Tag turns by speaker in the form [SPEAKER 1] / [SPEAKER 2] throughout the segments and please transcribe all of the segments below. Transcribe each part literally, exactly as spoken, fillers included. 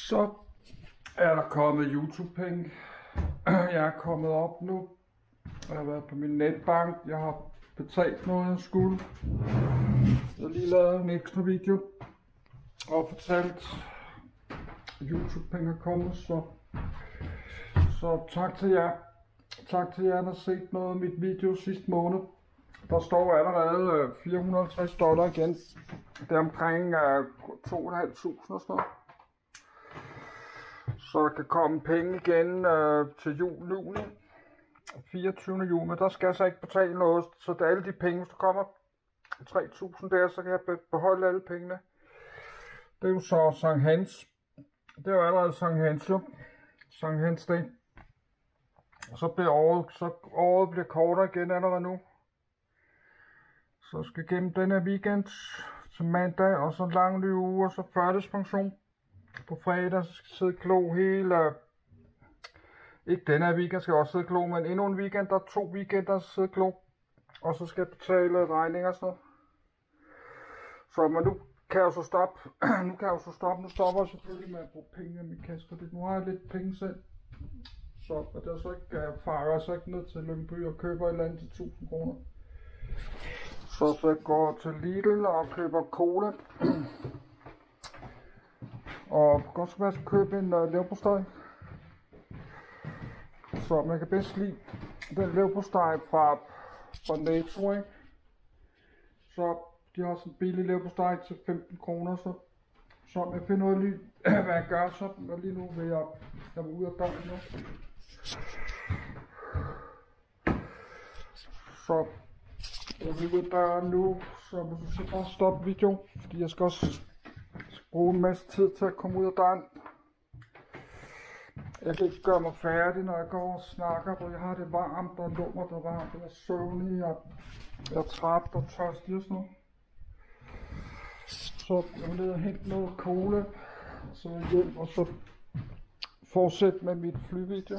[SPEAKER 1] Så er der kommet YouTube-penge. Jeg er kommet op nu. Jeg har været på min netbank. Jeg har betalt noget, jeg skulle. Jeg har lige lavet en ekstra video og fortalt, at YouTube-penge er kommet. Så, så tak til jer. Tak til jer, der har set noget af mit video sidste måned. Der står allerede fire hundrede og halvtreds dollar igen. Det er omkring to tusind fem hundrede og sådan noget. Så der kan komme penge igen øh, til jul, juni. fireogtyvende juni, men der skal jeg så ikke betale noget. Så det er alle de penge, hvis der kommer tre tusind der, så kan jeg beholde alle pengene. Det er jo så Sankt Hans. Det er jo allerede Sankt Hans jo. Sankt Hans dag. Og så bliver året, så året bliver kortere igen allerede nu. Så skal jeg gennem den her weekend til mandag, og så en lang ny uge, og så førtidspension på fredag. Så skal jeg sidde klo hele, ikke den her weekend skal jeg også sidde klo, men endnu en weekend, der er to weekender, så sidde klo. Og så skal jeg betale regninger og sådan noget. Så men nu kan jeg jo så stoppe, nu kan jeg jo så stoppe, nu stopper jeg selvfølgelig med at bruge penge i min kassekredit. Nu har jeg lidt penge selv. Så og det er så ikke, jeg farer så ikke ned til Lyngby og køber et eller andet til tusind kroner. Så, så jeg går til Lidl og køber cola. Og godt skal jeg købe en uh, leverpostej. Så man kan bedst lide den leverpostej fra, fra Netto, ikke? Så de har sådan en billig leverpostej til femten kroner, så, så jeg finder ud af lige, hvad jeg gør, så og lige nu vil jeg, jeg vil ud af døren nu. Så jeg vil ud af døren nu, så må du så bare stoppe videoen, fordi jeg skal også bruge en masse tid til at komme ud af døren. Jeg kan ikke gøre mig færdig, når jeg går og snakker, for jeg har det varmt, og lummer der varmt, og jeg er søvnig, og jeg er træt og tørstig og sådan noget. Så jeg vil ned og hente noget cola, så hjem, og så fortsætte med mit flyvideo.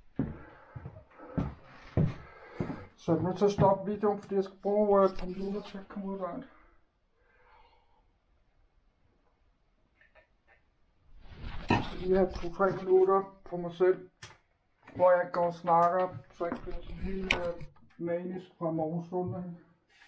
[SPEAKER 1] Så jeg er nødt til at stoppe videoen, fordi jeg skal bruge uh, computer til at komme ud af døren. Jeg har to-tre minutter på mig selv, hvor jeg går og snakker, så jeg bliver sådan helt uh, manisk fra morgenstunden.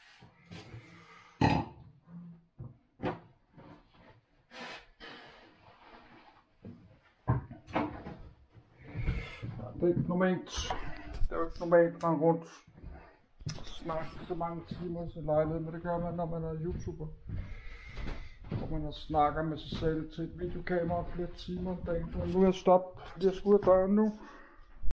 [SPEAKER 1] Det er ikke normalt, det er jo ikke normalt at rende rundt og snakke så mange timer til lejlighed, men det gør man, når man er YouTuber. Hvor man snakker med sig selv til et videokamera flere timer om dagen. Nu er jeg stoppet, fordi jeg skal ud af døren nu.